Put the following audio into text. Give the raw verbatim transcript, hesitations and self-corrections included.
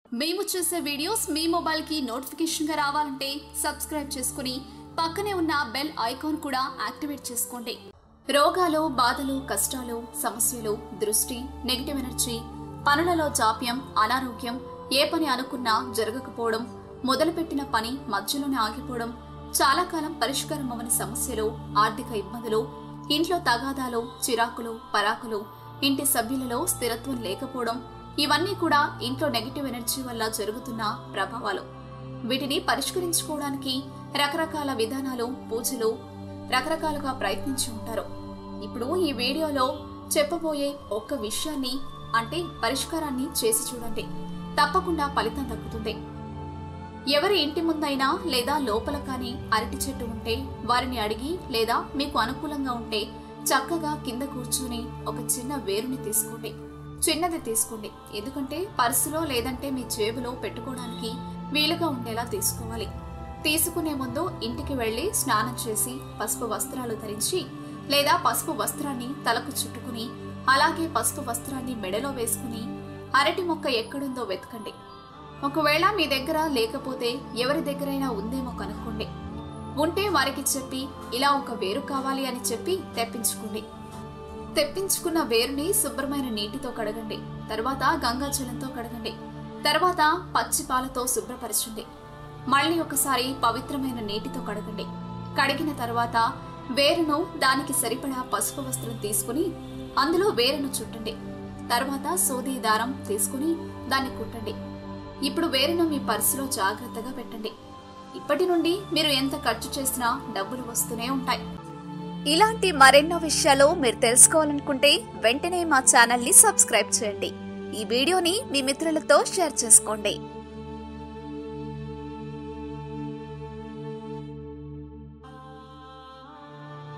మేము చేసే వీడియోస్ మీ మొబైల్ కి నోటిఫికేషన్ గా రావాలంటే సబ్స్క్రైబ్ చేసుకుని పక్కనే ఉన్న బెల్ ఐకాన్ కూడా యాక్టివేట్ చేసుకోండి. రోగాలు, బాధలు, కష్టాలు, సమస్యలు, దృష్టి, నెగటివ్ ఎనర్జీ, పనులలో జాప్యం, అనారోగ్యం, ఏ పని అనుకున్నా జరగకపోవడం, మొదలుపెట్టిన పని మధ్యలోనే ఆగిపోవడం, చాలా కాలం పరిష్కారం అవ్వని సమస్యలు, ఆర్థిక ఇబ్బందులు, ఇంట్లో తగాదాలు, చిరాకులు, పరాకులు, ఇంటి సభ్యులలో స్థిరత్వం లేకపోవడం, ఇవన్నీ కూడా ఇంట్లో నెగటివ్ ఎనర్జీ వల్ల జరుగుతున్న ప్రభావాలు. వీటిని పరిష్కరించుకోవడానికి రకరకాల విధానాలు, పూజలు రకరకాలుగా ప్రయత్నించి ఉంటారు. ఇప్పుడు ఈ వీడియోలో చెప్పబోయే ఒక్క విషయాన్ని అంటే పరిష్కారాన్ని చేసి చూడండి. తప్పకుండా ఫలితం దక్కుతుంది. ఎవరి ఇంటి ముందైనా లేదా లోపల కానీ అరటి చెట్టు ఉంటే వారిని అడిగి లేదా మీకు అనుకూలంగా ఉంటే చక్కగా కింద కూర్చుని ఒక చిన్న వేరుని తీసుకోండి. చిన్నది తీసుకోండి, ఎందుకంటే పర్సులో లేదంటే మీ జేబులో పెట్టుకోవడానికి వీలుగా ఉండేలా తీసుకోవాలి. తీసుకునే ముందు ఇంటికి వెళ్లి స్నానం చేసి పసుపు వస్త్రాలు ధరించి లేదా పసుపు వస్త్రాన్ని తలకు చుట్టుకుని అలాగే పసుపు వస్త్రాన్ని మెడలో వేసుకుని అరటి మొక్క ఎక్కడుందో వెతకండి. ఒకవేళ మీ దగ్గర లేకపోతే ఎవరి దగ్గరైనా ఉందేమో కనుక్కోండి. ఉంటే వారికి చెప్పి ఇలా ఒక వేరు కావాలి అని చెప్పి తెప్పించుకోండి. తెప్పించుకున్న వేరుని శుభ్రమైన నీటితో కడగండి. తర్వాత గంగాజలంతో కడగండి. తర్వాత పచ్చి పాలతో శుభ్రపరచండి. మళ్ళీ ఒకసారి పవిత్రమైన నీటితో కడగండి. కడిగిన తర్వాత వేరును దానికి సరిపడా పసుపు వస్త్రం తీసుకుని అందులో వేరును చుట్టండి. తర్వాత సూది దారం తీసుకుని దాన్ని కుట్టండి. ఇప్పుడు వేరును మీ పర్సులో జాగ్రత్తగా పెట్టండి. ఇప్పటి నుండి మీరు ఎంత ఖర్చు చేసినా డబ్బులు వస్తూనే ఉంటాయి. ఇలాంటి మరెన్నో విషయాలు మీరు తెలుసుకోవాలనుకుంటే వెంటనే మా ఛానల్ ని సబ్స్క్రైబ్ చేయండి. ఈ వీడియోని మీ మిత్రులతో షేర్ చేసుకోండి.